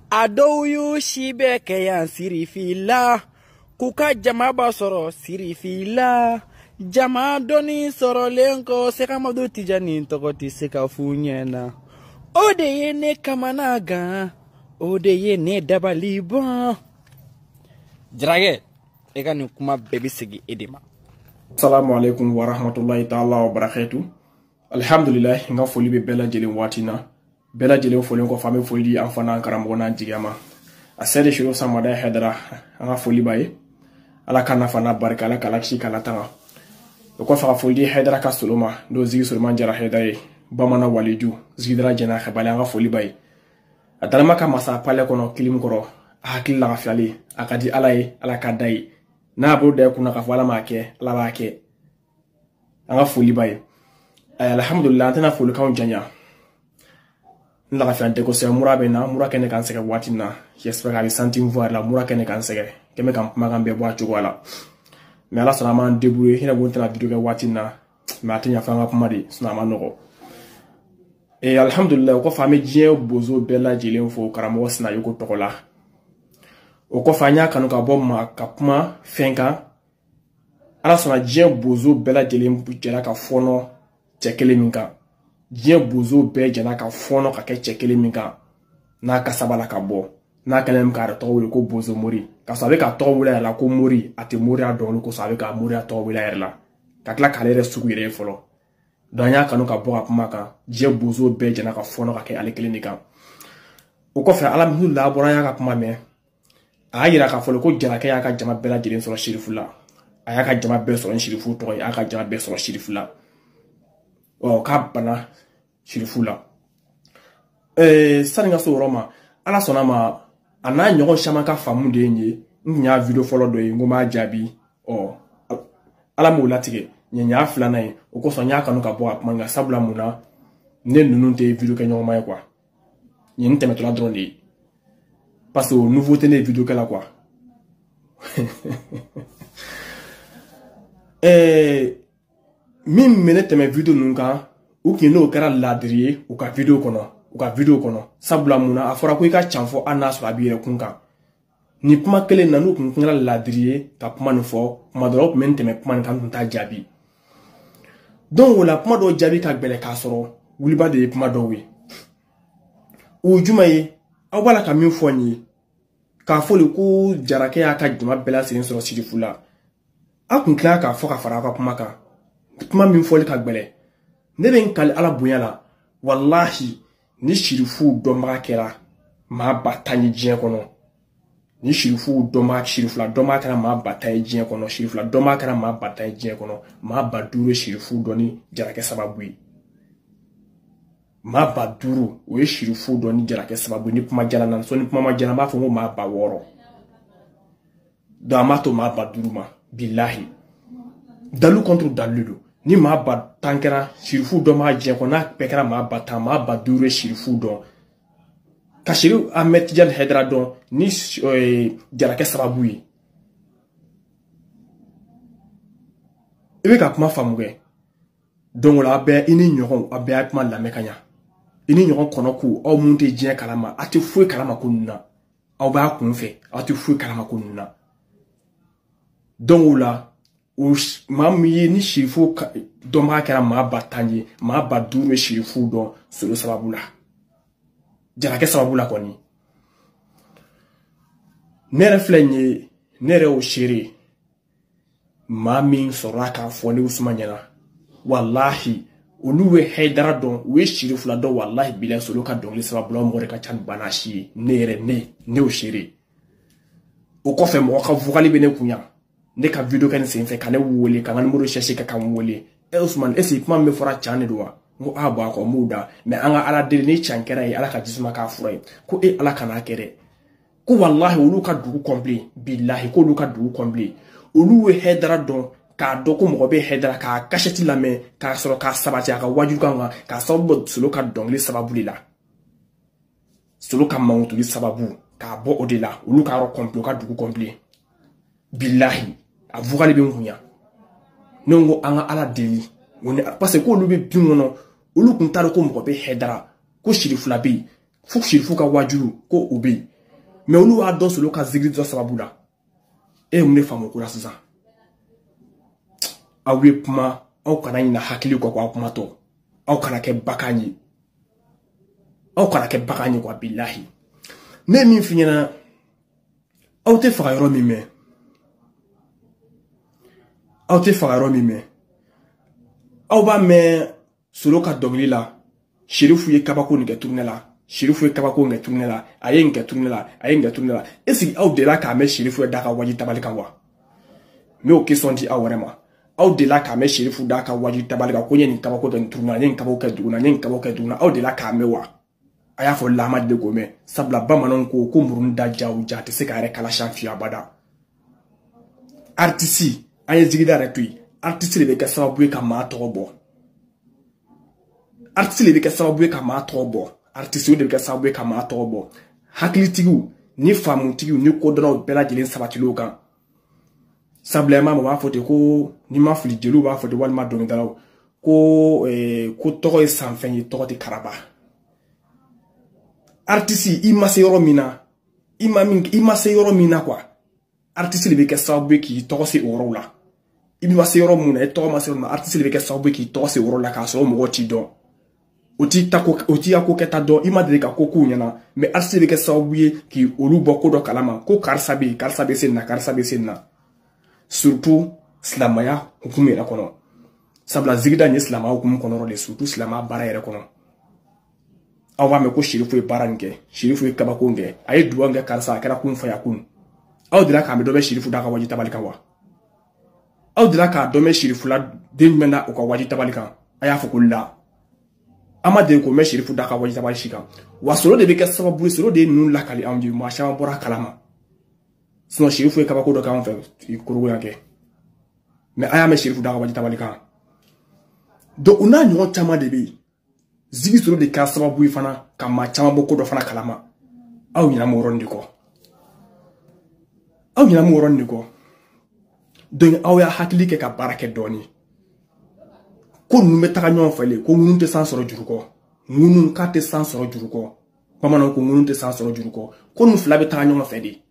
A dɔw y'u si bɛ kɛ yan sirifi la k'u ka jamaba sɔrɔ sirifi la jama dɔɔni sɔrɔlen kɔ Sekamadu Tijani tɔgɔ tɛ se ka f'u ɲɛna. O de ye ne kamana gan, o de ye ne dabali ban. Jarakɛ, e ka nin kuma bɛɛ bɛ segin e de ma. Assalamu alaikum wa rahmatullahi ta'ala wa barakatuh. Alhamdulillah, nga foli be bɛɛ lajɛlen waati na. Bɛɛ lajɛlen folen kɔ fa bɛ foli di an fana karamɔgɔ n'an jigiya ma. A sɛde shiro samada hedara an ka foli ba ye. Ala ka nafa n'a barika Ala k'a kisi k'a latanga. O kɔfɛ ka foli di Haidara ka solo ma n'o Zigi Suleman Jara Haidara ye. Bamanan waliju Zigidara jɛna xɛbali an ka foli ba ye. A dalama ka masa palais kɔnɔ kilim kɔrɔ a hakili lagafiyali a ka di Ala ye Ala ka da ye. N'a bolo da ye kunna ka fɔ Ala m'a kɛ Ala b'a kɛ. An ka foli ba ye. Alhamdulillah an tɛna folikanw janya. Lagafiyante ko sɛ mura bɛ na mura kɛnɛ kan sɛgɛ waati na. J'espère que a bɛ senti voir la mura kɛnɛ kan sɛgɛ. Kɛmɛ kan kumakan bɛɛ bɔ a cogoya la. Mais Ala sɔnna an m'an débrouiller hinɛ ko n tɛna video kɛ waati na. Mais a tɛ ɲa fɔ an ka kuma de sinon a ma nɔgɔ. Et alhamdulillah o kɔfɛ an bɛ diɲɛ bozo bɛɛ lajɛlen fo karamɔgɔ Sinayoko tɔgɔ la. O kɔfɛ an y'a kanu ka bɔ ma ka kuma fɛn kan. Ala sɔnna diɲɛ bozo bɛɛ lajɛlen jɛra ka fɔnɔ cɛ kelen min kan. Diɲɛ bozo bɛɛ jɛra ka fɔnɔ ka kɛ cɛ kelen min kan. N'a kasaba la ka bɔ. N'a kɛlen min k'a tɔgɔ wele ko Bozo Mori. Ka sɔrɔ a bɛ ka tɔgɔ wele a yɛrɛ la ko Mori. A tɛ Mori a dɔn ko sɔrɔ a bɛ ka Mori a tɔgɔ wele a yɛrɛ la. Ka tila k'ale yɛrɛ sugu yɛrɛ ye fɔlɔ. Donc an y'a kanu ka bɔ ka kuma kan. Diɲɛ bozo bɛɛ jɛra ka fɔnɔ ka kɛ ale kelen de kan. O kɔfɛ alhamdulillah bɔra an y'a ka kuma mɛn. A y'a yira k'a fɔ ko Jarakɛ y'a ka jama bɛɛ lajɛlen sɔrɔ Sirifu la. A y'a ka jama bɛɛ sɔrɔ Sirifu tɔgɔ ye. A y'a ka jama bɛɛ sɔrɔ Sirifu la. K'a bana Sirifu la. Sani ka se o yɔrɔ ma, Ala sɔnna ma a n'a ɲɔgɔn caman ka faamu de ye n ye. N kun y'a video fɔlɔ dɔ ye n ko m'a jaabi. Ala m'o latigɛ. Nin y'a filanan ye. O kosɔn n y'a kanu ka bɔ a kuma nka sabula mun na ne ninnu tɛ video kɛ ɲɔgɔn ma ye quoi. Nin ye n tɛmɛtɔla dɔrɔn de ye. Parce que o nouveauté ne video kɛ la quoi. Min mene tɛmɛ video ninnu kan u kun n'o kɛra ladiri ye u ka video kɔnɔ sabula mun na a fɔra ko i ka can fɔ an n'a sɔrɔ a b'i yɛrɛ kun kan. Ni kuma kelen na n'u kun kɛra ladiri ye ka kuma nin fɔ kuma dɔ la u kun bɛ n tɛmɛ kuma nin kan n kun t'a jaabi. Donc o la kuma dɔw jaabi ka gɛlɛn k'a sɔrɔ wuliba de ye kuma dɔw ye. O juma ye aw b'a la ka min fɔ n ye k'a fɔ le ko Jarakɛ y'a ka jama bɛɛ lajɛlen sɔrɔ Sirifu la. A kun tila k'a fɔ ka fara a ka kuma kan. Kuma min fɔli ka gɛlɛn. Ne bɛ n kali Ala bonya la. Wallahi ni Sirifu dɔnbaga kɛra maa ba tan ye diɲɛ kɔnɔ. Ni Sirifu dɔnbaga Sirifula dɔnbaga kɛra maa ba tan ye diɲɛ kɔnɔ. Sirifula dɔnbaga kɛra maa ba tan ye diɲɛ kɔnɔ. Maa ba duuru ye Sirifu dɔn ni Jarakɛ sababu ye. Maa ba duuru o ye Sirifu dɔn ni Jarakɛ sababu ye. Ni kuma jala na so ni kuma ma jala n b'a fɔ ko maa ba wɔɔrɔ. Donc an b'a to maa ba duuru ma. Bilahi. Dalu contre dalu do. Ni maa ba tan kɛra Sirifu dɔnbaga diɲɛ kɔnɔ n'a bɛɛ kɛra maa ba tan maa ba duuru ye Sirifu dɔn. Ka Sherif Ahmed Tidiane Haidara dɔn ni Jarakɛ sababu ye. I bɛ ka kuma faamu kɛ. Donc o la a bɛɛ i ni ɲɔgɔn a bɛɛ y'a kuma lamɛn ka ɲa. I ni ɲɔgɔn kɔnɔ ko aw mun tɛ diɲɛ kalama a tɛ foyi kalama ko ninnu na. Aw b'a kun fɛ aw tɛ foyi kalama ko ninnu na. Donc o la maa min ye ni Sirifu dɔnbaga kɛra maa ba tan ye maa ba duuru ye Sirifu dɔn solo sababu la. Jarakɛ sababu la kɔni. Ne yɛrɛ filɛ nin ye ne yɛrɛ y'o seere maa min sɔrɔla k'a fɔ ne Usman ɲɛna wallahi olu ye Haidara dɔn u ye Sirifula dɔn wallahi bilahi solo ka dɔnkili sababu la o mɔgɔ de ka ca ni bana si ye ne yɛrɛ ne y'o seere. O kɔfɛ mɔgɔ ka vocal bɛ ne kun yan ne ka video kɛ nin senfɛ ka ne wele ka n ka numéro chercher ka n wele Usman est-ce que kuma min fɔra can de don wa? N ko bon a kɔ n b'o da mais an ka Ala deli ni can kɛra ye Ala ka jisuma k'a fura ye ko Ala kan'a kɛ dɛ ko wallahi olu ka dugu complet bilahi ko olu ka dugu complet olu ye Haidara dɔn k'a dɔn ko mɔgɔ bɛ Haidara k'a cachette lamɛn k'a sɔrɔ k'a sabati a ka wajulu kan k'a sababu bɔ solo ka dɔnkili sababu de la solo ka mangutuli sababu k'a bɔ o de la olu ka yɔrɔ complet ka dugu complet bilahi a vocal bɛ n kun yan ne ko an ka Ala deli parce que ko olu bɛ bin kɔnɔ olu kun t'a dɔn ko mɔgɔ bɛ Haidara ko Sirifula bɛ yen fo Sirifu ka wajulu ko o bɛ yen mais olu a dɔ solo ka zigiri dɔ sababu la e mun de faamu ko la sisan aw ye kuma aw kana ɲina hakili kɔ aw kuma tɔ aw kana kɛ bakan ye aw kana kɛ bakan ye quoi billahi ne min f'i ɲɛna aw tɛ faga yɔrɔ min mɛn aw tɛ faga yɔrɔ min mɛn aw b'a mɛn solo ka dɔnkili la Sherifu ye kabako nin kɛ tournée la Sherifu ye kabako nin kɛ tournée la a ye nin kɛ tournée la a ye nin kɛ tournée la est-ce que aw delila k'a mɛn Sherifu ye da ka waji tabali kan wa n y'o question di aw wɛrɛ ma aw delila k'a mɛn Sherifu da ka waji tabali kan ko n ye nin kabako kɛ nin tournée la n ye nin kabako kɛ dugu la n ye nin kabako kɛ dugu la aw delila k'a mɛn wa a y'a fɔ Lahama de ko mɛn sabula bamananw ko muruni da ja o ja tɛ se k'a yɛrɛ kala fiye abada artiste an ye zigida yɛrɛ to yen artiste de bɛ kɛ sababu ye ka maa tɔgɔ bɔ artiste de bɛ kɛ sababu ye ka maa tɔgɔ bɔ artiste de bɛ kɛ sababu ye ka maa tɔgɔ bɔ hakilitigiw ni faamutigiw ni kodɔnnaw bɛɛ lajɛlen sabatilen kan sabula ma b'a fɔ ten ko ni ma fili jeliw b'a fɔ ten walima dɔnkilidalaw ko tɔgɔ ye sanfɛn ye tɔgɔ tɛ karaba artiste i ma se yɔrɔ min na i ma se yɔrɔ min na quoi artiste de bɛ kɛ sababu ye k'i tɔgɔ se o yɔrɔw la i ma se yɔrɔ mun na i tɔgɔ ma se yɔrɔ min na artiste de bɛ kɛ sababu ye k'i tɔgɔ se o yɔrɔ la k'a sɔrɔ mɔgɔw t'i dɔn o t'i ya ko kɛta dɔn i ma deli ka ko k'u ɲɛna mais artiste de bɛ kɛ sababu ye k'i olu bɔ ko dɔ kalama ko karisa bɛ yen karisa bɛ se nin na karisa bɛ se nin na surtout silamɛya hukumu yɛrɛ kɔnɔ sabula zigida ye silamɛya hukumu kɔnɔ de surtout silamɛya baara yɛrɛ kɔnɔ aw b'a mɛn ko Sherifu ye baara nin kɛ Sherifu ye kabako kɛ a ye duwawu kɛ karisa a kɛra kun faya kun aw delila k'a mɛn dɔ bɛ Sherifu da ka waji tabali kan wa aw delila k'a dɔn mɛn Sherifu la den jumɛn da o ka waji tabali kan a y'a fɔ ko la an ma deli k'o mɛn Sherifu da ka waji tabali si kan wa solo de bɛ kɛ sababu ye solo de ye ninnu lakali anw ye maa caman bɔra a kalama sinon Sherifu ye kabako dɔ k'anw fɛ korogoya kɛ mais a y'a mɛn Sherifu da ka waji tabali kan donc u n'a ɲɔgɔn caman de bɛ yen zigi solo de kɛra sababu ye fana ka maa caman bɔ ko dɔ fana kalama aw ɲinɛ m'o yɔrɔnin de kɔ aw ɲinɛ m'o yɔrɔnin de kɔ donc aw y'a hakili kɛ ka baara kɛ dɔɔnin ko ninnu bɛ taga ɲɔgɔn fɛ le ko ŋunu tɛ san sɔrɔ juru kɔ ŋunu k'a tɛ san sɔrɔ juru kɔ bamananw ko ŋunu tɛ san sɔrɔ juru kɔ ko ninnu fila bɛ taga ɲɔgɔn fɛ de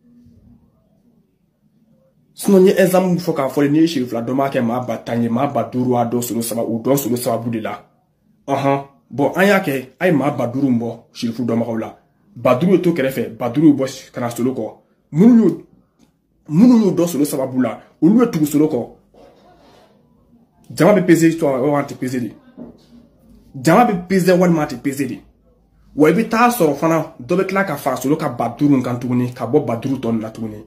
sinon n ye exemple fɔ k'a fɔ n'i ye Sherifu la dɔ b'a kɛ maa ba 10 ye maa ba 5 a dɔn solo saba o dɔn solo sababu de la bon an y'a kɛ a ye maa ba 5 bɔ Sherifu dɔnbagaw la ba 5 ye to kɛrɛfɛ ba 5 ye bɔ ka na solo kɔ minnu y'o dɔn solo sababu la olu bɛ tugu solo kɔ jama bɛ peser walima a tɛ peser de jama bɛ peser walima a tɛ peser de wa i bɛ taa sɔrɔ fana dɔ bɛ tila ka fara solo ka ba 5 kan tuguni ka bɔ ba 5 tɔ la tuguni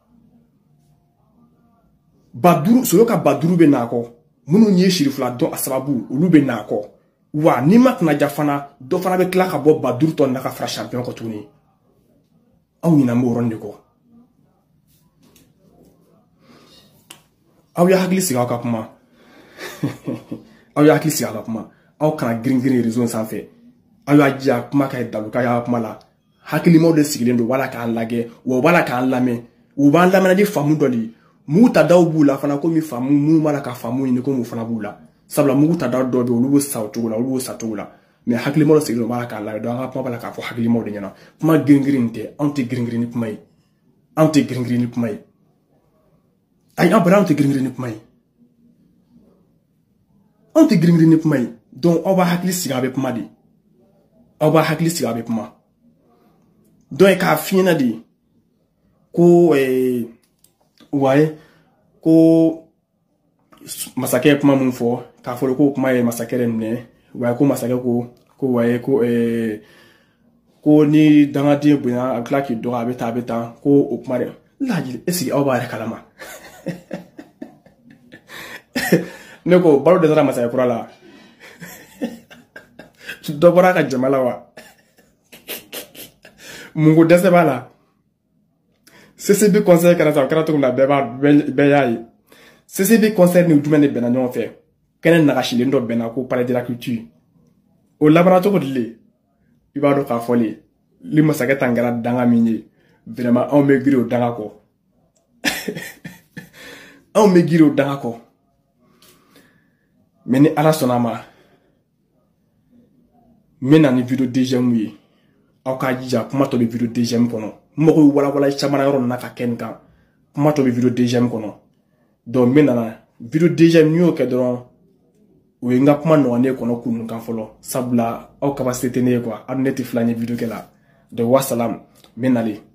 solo ka ba 5 bɛ n'a kɔ minnu ye Sherifu la dɔn a sababu olu bɛ n'a kɔ wa n'i ma kunnaja fana dɔ fana bɛ tila ka bɔ ba 5 tɔ la ka fara champion kɔ tuguni aw ɲinɛ m'o yɔrɔnin de kɔ aw y'a hakili sigi aw ka kuma aw y'a hakili sigi aw ka kuma aw kana girin réseau sanfɛ aw y'a jija kuma ka daluka y'a kuma la hakilimaw de sigilen don wala k'an lajɛ wa wala k'an lamɛn u b'an lamɛn di faamu dɔ de mugu ta daw b'u la fana komi faamu minnu b'a la ka faamu ɲini komi o fana b'u la sabula mugu ta daw dɔ bɛ olu b'o sa o cogo la olu b'o sa cogo la mais hakilimaw de sigilen don wala k'an lamɛn donc an ka kuma b'a la k'a fɔ hakilimaw de ɲɛna kuma girin tɛ anw tɛ girin ni kuma ye anw tɛ girin ni kuma ye ayi an bara anw tɛ girin ni kuma ye anw tɛ girin ni kuma ye donc aw b'a hakili sigi a bɛ kuma de aw b'a hakili sigi a bɛ kuma donc k'a f'i ɲɛna de ko waye ko masakɛ ye kuma min fɔ k'a fɔ ko kuma ye masakɛ yɛrɛ minɛ waye ko masakɛ ko waye ko ni dangaden bonya a bɛ tila k'i dɔgɔ a bɛ taa ko o kuma dɛ laji est-ce que aw b'a yɛrɛ kalama ne ko baro de taara masakɛ kura la dɔ bɔra ka jama la wa mun ko dɛsɛ b'a la CCB conseil kɛra sa o kɛra cogo min na bɛɛ y'a ye CCB conseil ni jumɛn de bɛnna ɲɔgɔn fɛ kɛnɛ nagasilen dɔ bɛnna ko palais de la culture o labanna cogo di le i b'a dɔn k'a fɔ le ni masakɛ tan kɛra danga min ye vraiment anw bɛ girin o danga kɔ anw bɛ girin o danga kɔ mais ni Ala sɔnna a ma n bɛ na ni vidéo deuxième ye aw k'a jija kuma tɔ bɛ video deuxième kɔnɔ mɔgɔw ye walawala caman yɔrɔ na ka kɛ nin kan kuma tɔ bɛ video deuxième kɔnɔ donc min nana video deuxième n'i y'o kɛ dɔrɔn o ye n ka kuma nɔgɔlen kɔnɔ kunun kan fɔlɔ sabula aw capacité tɛ ne ye quoi aw ne tɛ fila ɲɛ video kɛ la donc wassalam min nalen